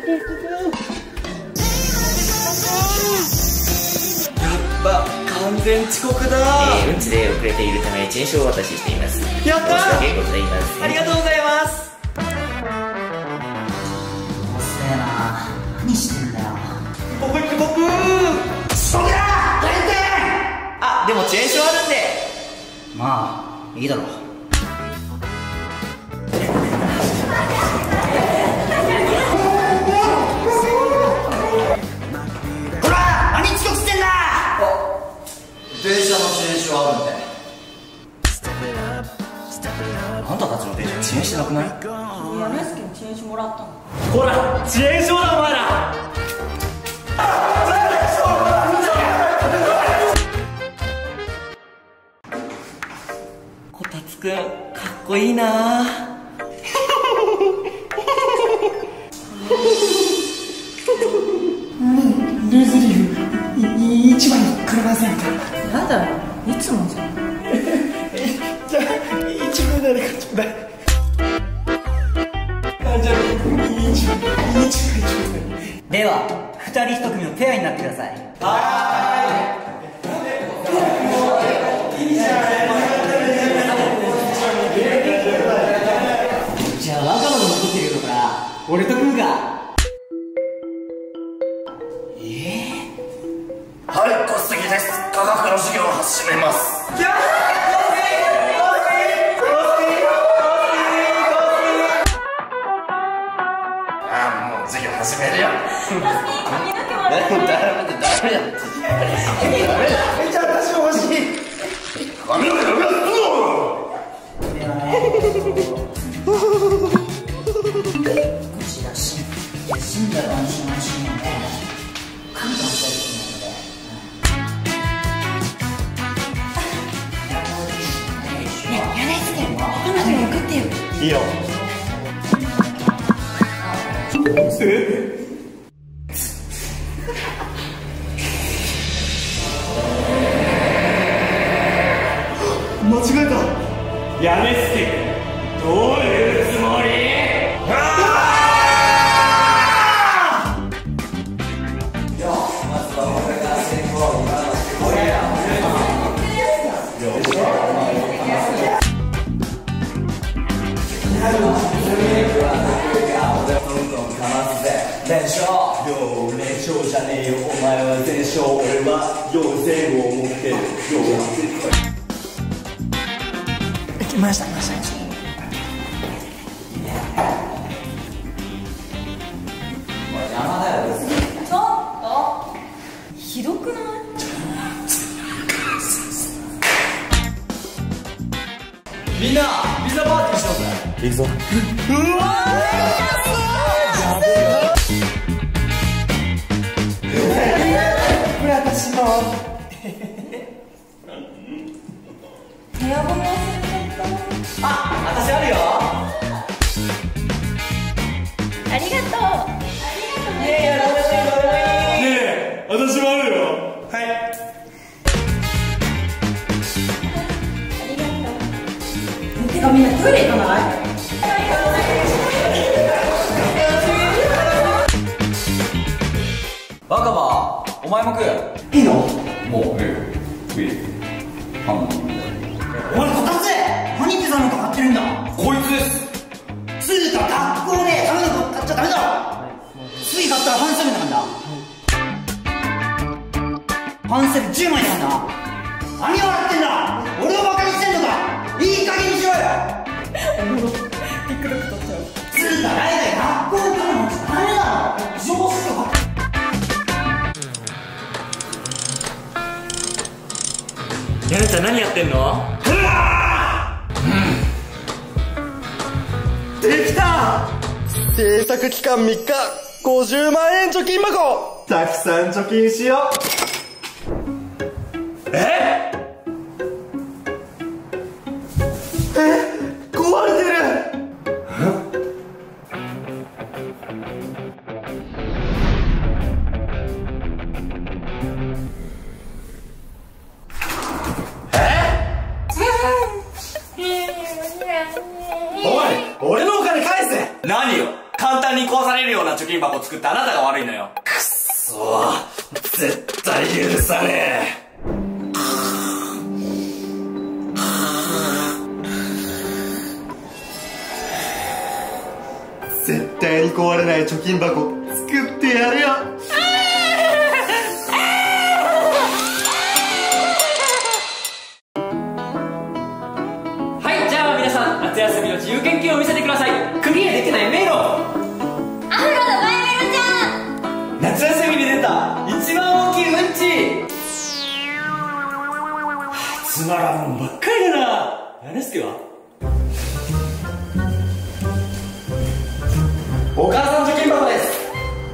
完全遅刻だ。 うんちで遅れているため遅延証をお渡ししています。 やったー。 申し訳ございません。 ありがとうございます。 遅えな。何してんだよ。 僕遅刻。 遅刻だ。大変。 あ、でも遅延証あるんで。 まあいいだろう。ほら、何遅刻してんだ。 電車の遅延証あるんで。 あんたたちの電車遅延してなくない？ やめすけに遅延証もらったの。 ほら、遅延証だお前ら。こたつくん、かっこいいな。 ルーズリーフ一番にくれませんか？ やだよ、いつもじゃん。 じゃあ、一番誰かちょうだい。じゃあ、一番。 では2人1組のペアになってください。じゃあ若者残ってるよから俺と組むか。 はい、小杉です。科学の授業を始めます。ああ、もう授業始めるよ。 髪の毛もらってダメだ。じゃあ私も欲しい。髪の毛のこちら死んだら安心安心なんで簡単にされてるので。 やらせてよ。他の人に送ってよ。 いいよ。間違えた。やめすけ。どういうつもり？ 連勝じゃねえよ、お前は全勝、俺は4000を持ってる。 来ました。 邪魔だよ。 ちょっとひどくない？ みんな、ピザパーティーしようぜ。いいぞ。 私の部屋ごめん忘れちゃっあ、私あるよ。 た。ありがとう。ありがとうね。 ねえ、私もあるよ。はい。 ありがとう。てかみんなトイレ行かない？ 若葉、お前も食う。 いいの？ もう食え。ハンバーグ。 おいこたつ何ピザなんか買ってるんだ。 こいつです。 つうか学校で食べ物買っちゃダメだろ。次買ったら半セルなんだ。半セル10枚なんだ。何笑ってんだ。俺をバカにしてんのか。いい加減にしろよ。つうか大体学校で食べ物じゃダメだろ。上司とか。 やなちゃん何やってんの？できた。制作期間3日、50万円貯金箱。たくさん貯金しよう。壊れてる。おい、俺のお金返せ。何よ。 簡単に壊されるような貯金箱を作ったあなたが悪いのよ。くっそー、絶対許さねえ。 絶対に壊れない貯金箱作ってやるよ。 はい、じゃあ皆さん、夏休みの自由研究を見せてください。クリアできない迷路。 アフロのバイメロちゃん。 夏休みに出た一番大きいうんち。つまらんもんばっかりだな。何すけはお母さん貯金箱です。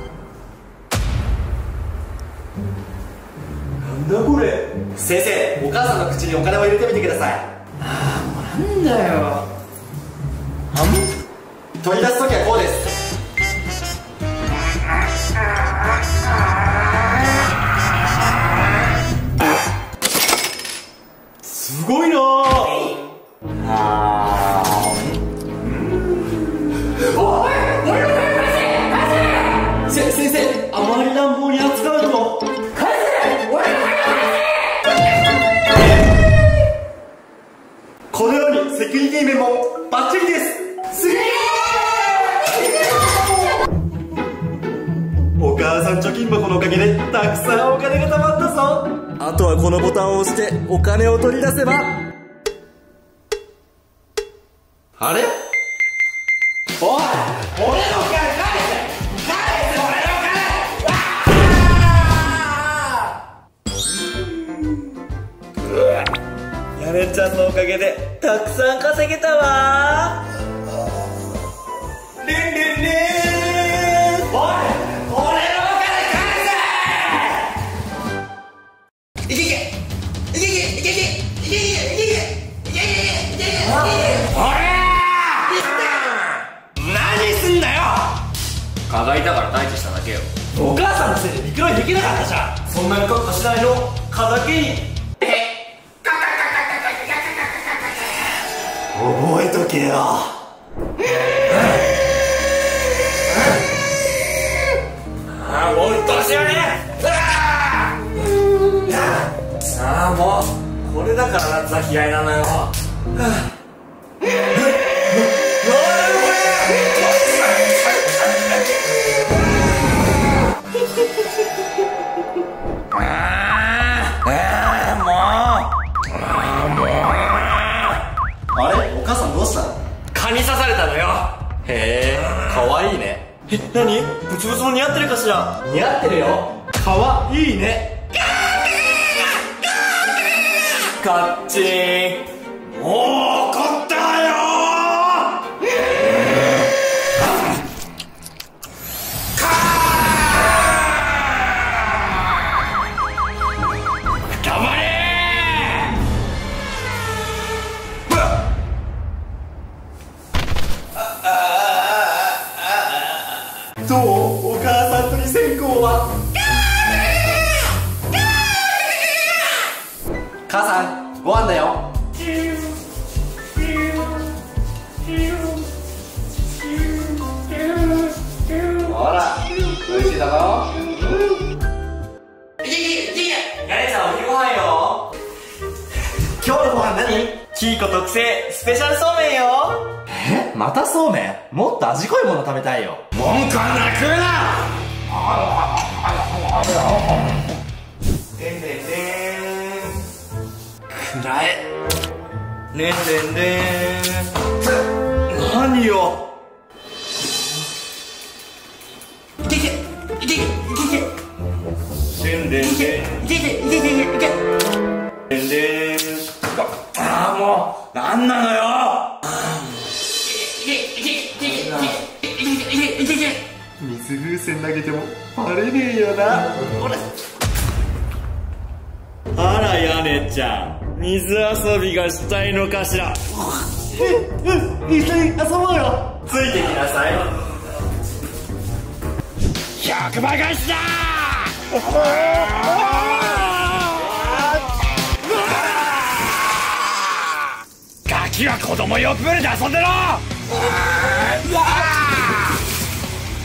なんだこれ。先生、お母さんの口にお金を入れてみてください。 なんだよ。 取り出すときはこうです。すごいなあ。先生、あまり乱暴に扱うと。このようにセキュリティ面もバッチリです。すげえ。お母さん貯金箱のおかげでたくさんお金が貯まったぞ。あとはこのボタンを押してお金を取り出せば。あれ、おい、俺の金返せ俺の金。やねちゃんのおかげでたくさん稼げたわ。リンリンリン。おい、俺のお金返せ。いけいけいけいけいけいけいけいけいけいけいけいけ。何すんだよ。 蚊がいたから退治しただけよ。 お母さんのせいでミクロにできなかったじゃん。そんなにカッカしないの。蚊だけに覚えとけよ。ああ、もううっとうしいよね。ああ、もうこれだから夏は嫌いなのよ。あれ、お母さんどうしたの？蚊に刺されたのよ。へえ、かわいいね。何？ブツブツも似合ってるかしら？似合ってるよ。かわいいね。カッチン。もう怒ったよ。黙れ。どう？お母さんと2000個は。母さん、ご飯だよ。ほら、おいしいだろ。やれちゃん、お昼ご飯よ。今日のご飯何？キーコ特製スペシャルそうめんよ。またそうめん？もっと味濃いもの食べたいよ。文句はなくな。でんでんでん。くらえ。ねんでんでん。何よ。いけいけいけいけいけ。でんでんでん。いけいけいけいけいけいけ。でんでん。ああ、もうなんなのよ。水風船投げてもバレねえよな。あら、やねちゃん、水遊びがしたいのかしら。一緒に遊ぼうよ。ついてきなさい。100倍返しだ。ガキは子供用プールで遊んでろ。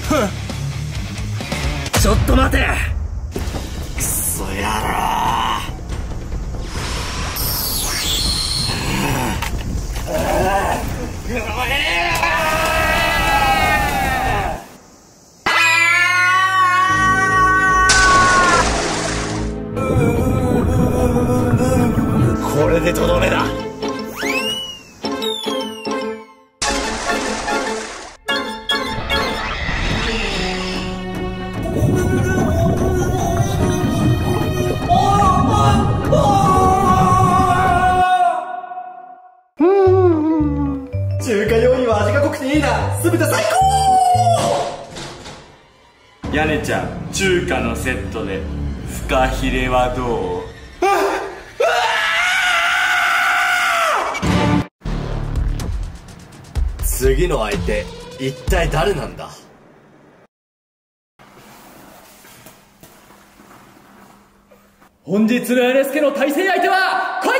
ちょっと待て。くそ野郎。これでとどめだ。 中華料理は味が濃くていいな。酢豚最高。 屋根ちゃん、中華のセットでフカヒレはどう？ 次の相手、一体誰なんだ？ 本日の屋根助の対戦相手はこいつ！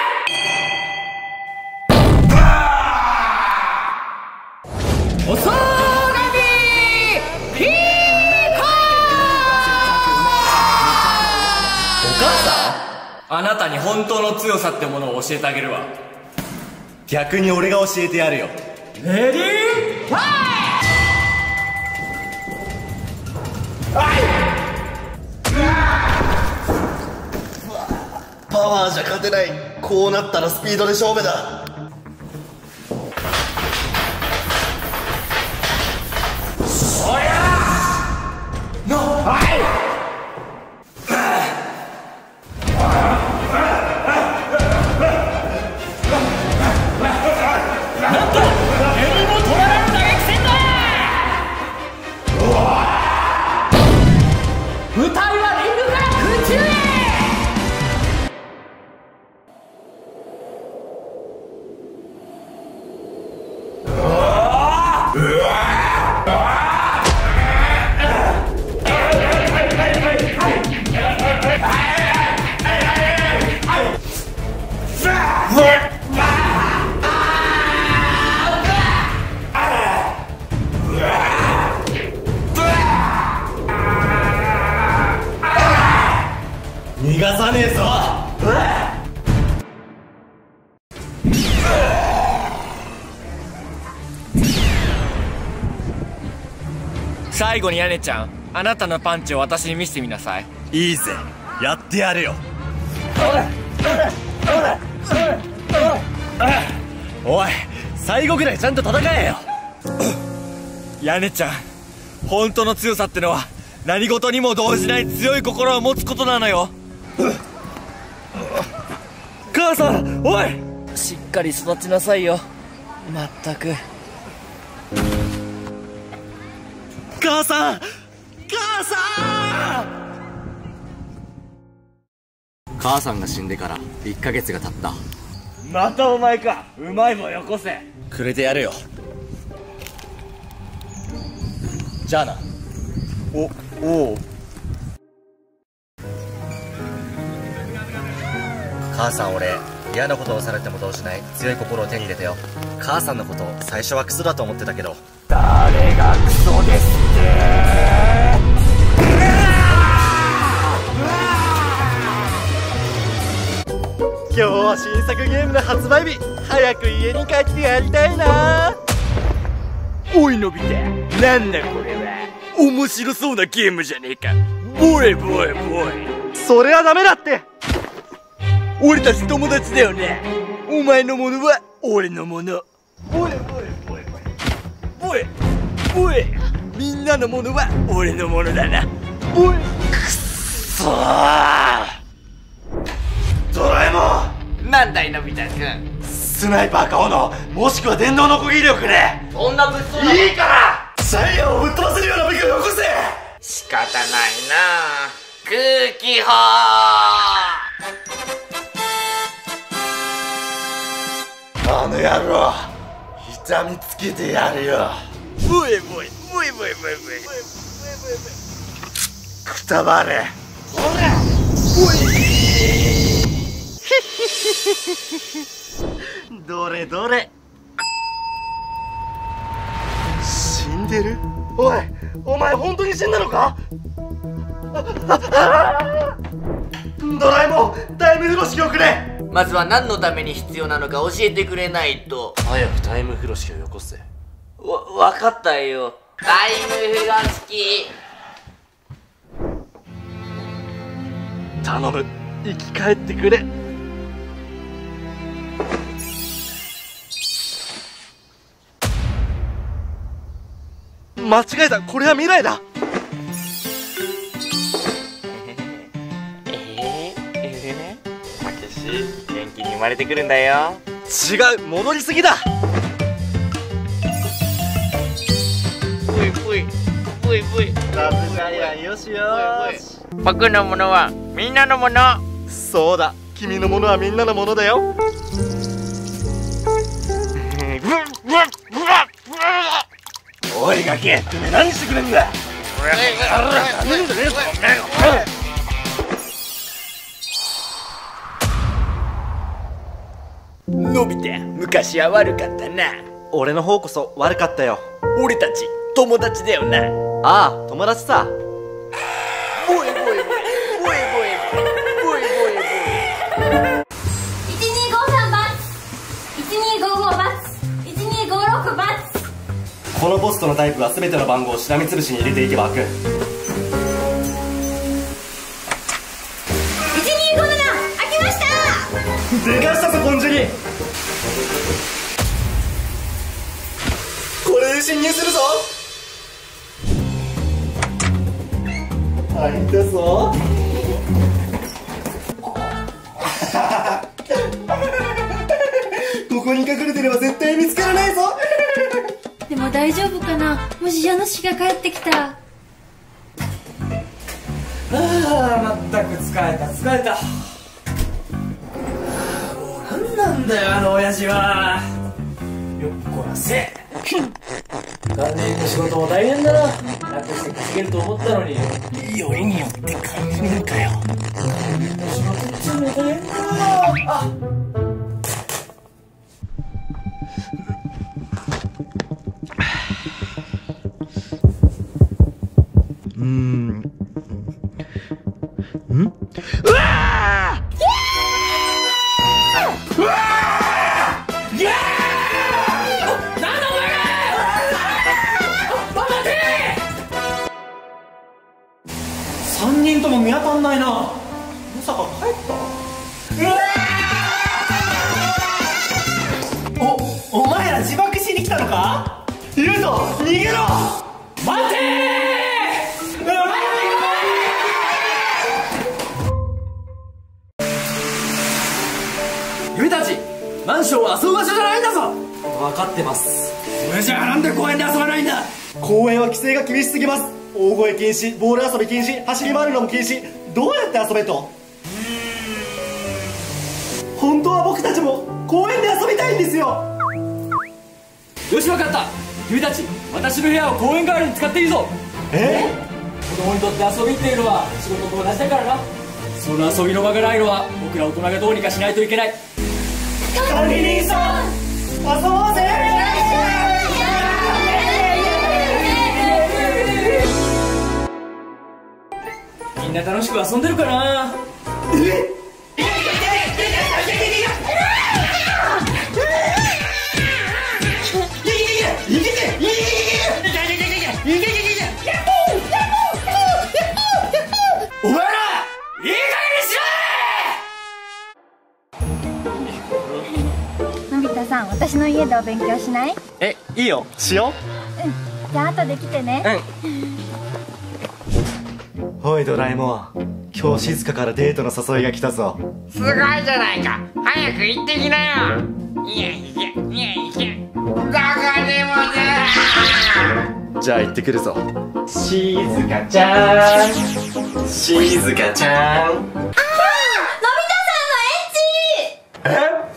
おそがみピーコー！ お母さん？ あなたに本当の強さってものを教えてあげるわ。 逆に俺が教えてやるよ。 レディーファイパワーじゃ勝てない。こうなったらスピードで勝負だ。 舞台はリングから空中へ！ 逃がさねえぞ。 最後に屋根ちゃん、あなたのパンチを私に見せてみなさい。 いいぜ、やってやるよ。おい、最後ぐらいちゃんと戦えよ。 屋根ちゃん、本当の強さってのは何事にも動じない強い心を持つことなのよ。 母さん、おい！ しっかり育ちなさいよ。まったく。 母さん！母さん！ 母さんが死んでから1ヶ月が経った。 またお前か。うまいもんよこせ。くれてやるよ。じゃあな。おう。母さん、俺嫌なことをされても動じない強い心を手に入れたよ。母さんのこと最初はクソだと思ってたけど。誰がクソですって。今日は新作ゲームの発売日。早く家に帰ってやりたいな。 おいのび太、なんだこれは。面白そうなゲームじゃねえか。ボイ。 それはダメだって。 俺たち友達だよね。お前のものは俺のもの。ボイ。みんなのものは俺のものだな。ボイ。くっそー。 ドラえもん、なんだいのび太くん。 スナイパーか斧、もしくは電動の攻撃力ね。 そんな物騒な。 いいからシャイアンをぶっ飛ばせるような武器をよこせ。 仕方ないな。空気砲。 あの野郎、痛みつけてやるよ。 ボイ。 くたばれ。ほら。どれ。死んでる？ おい、お前本当に死んだのか？ドラえもん、タイム風呂敷をくれ。 まずは何のために必要なのか教えてくれないと。 早くタイム風呂敷をよこせ。 わかったよ。タイム風呂敷。 頼む、生き返ってくれ。間違えた、これは未来だ。 たけし、元気に生まれてくるんだよ。 違う、戻りすぎだ。 ブイブイブイブイ。 ラブジャイアン、よしよし。 僕のものはみんなのもの。 そうだ、君のものはみんなのものだよ。おいガキ、てめえ何してくれんだ。 のび太、昔は悪かったな。 俺の方こそ悪かったよ。 俺たち友達だよな。 ああ、友達さ。 ボイボイボイボイボイボイボイボイボイ。 1253バツ、1255バツ、1256バツ。 このポストのタイプは全ての番号をしらみつぶしに入れていけば開く。 1257、開きました。 でかしたぞコンジュリ。これで侵入するぞ。開いたぞ。ここに隠れてれば絶対見つからないぞ。 でも大丈夫かな、もし家主が帰ってきたら。 まったく疲れた疲れた。もう何なんだよあの親父は。よっこらせ。管理員の仕事も大変だな。楽して稼げると思ったのに。よりによって管理人かよ。管理員の仕事ってのも大変だな。あ、 うわー！うわー！イエーイ！ なんだお前ら！待て！3人とも見当たんないな。まさか帰った？お前ら自爆しに来たのか？ いるぞ、逃げろ！ 待てー！君たち、マンションは遊ぶ場所じゃないんだぞ。 分かってます。 それじゃあなんで公園で遊ばないんだ。 公園は規制が厳しすぎます。大声禁止、ボール遊び禁止、走り回るのも禁止。どうやって遊べと？本当は僕たちも公園で遊びたいんですよ。 よし、分かった。君たち、私の部屋を公園代わりに使っていいぞ。子供にとって遊びっていうのは仕事と同じだからな。その遊びの場がないのは僕ら大人がどうにかしないといけない。 管理人さん、遊ぼうぜ。 みんな楽しく遊んでるかな。お前らいい加減にしろ。 のび太さん、私の家でお勉強しない？ いいよ、しよじゃあ後で来てね。 う。おいドラえもん、今日静香からデートの誘いが来たぞ。 すごいじゃないか。早く行ってきなよ。いやいやいやいや、どこでもね。 じゃあ行ってくるぞ。静香ちゃん、静香ちゃん。 のび太さんのエ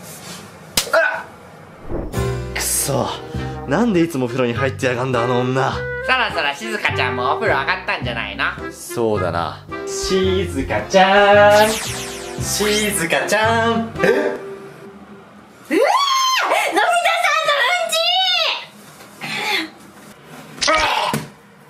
ッチ。 くそ、なんでいつも風呂に入ってやがんだあの女。 そろそろ静香ちゃんもお風呂上がったんじゃないの？ そうだな。静香ちゃん、静香ちゃん。 のび太さんのうんち。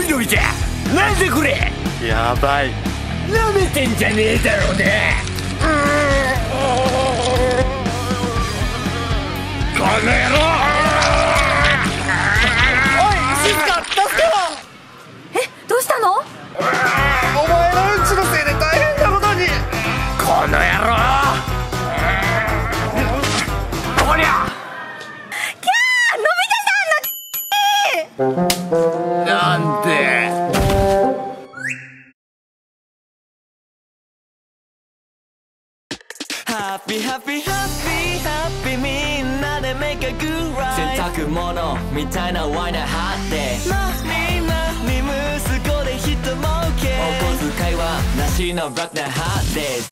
ひどいじゃん。なんでこれ。 やばい。 なめてんじゃねえだろうね。この野郎。 おい、静か、助けろ。どうしたの？ お前のうんちのせいで大変なことに。 この野郎。こりゃ。 キャー、のび太さんのなんで。 ハッピーハッピーハッピーハッピーみんなでメイクグッライ洗濯物みたいなワイナー張って息子で人儲けお小遣いはなしのブラックなハーデー